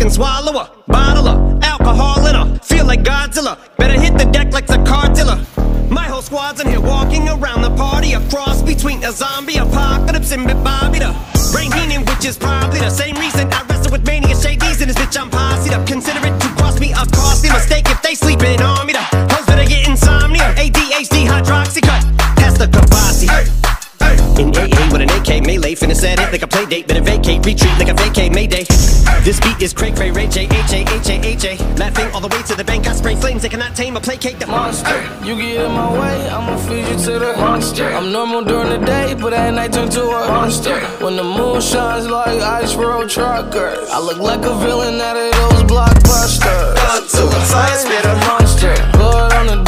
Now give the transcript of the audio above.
can swallow her, bottle her, alcohol in her. Feel like Godzilla, better hit the deck like the cartilla. My whole squad's in here walking around the party, a cross between a zombie apocalypse and Bobby the Brain Heenan, which is probably the same reason I wrestle with mania shades in this bitch. I'm posse up. Consider it to cost me a costly mistake if they sleeping on me. The hoes better get insomnia, ADHD, hydroxy cut, pass the Kabasi. In AA with an AK melee, finna set it like a play date. Better vacate, retreat like a vacay Mayday. This beat is cray cray, Ray J, H-A-H-A-H-A. Laughing all the way to the bank, I spray flames. They cannot tame or placate the monster. You get in my way, I'ma feed you to the monster. I'm normal during the day, but at night turn to a monster. When the moon shines like ice road truckers, I look like a villain out of those blockbusters. Thug to a fire spitter monster. Blood on the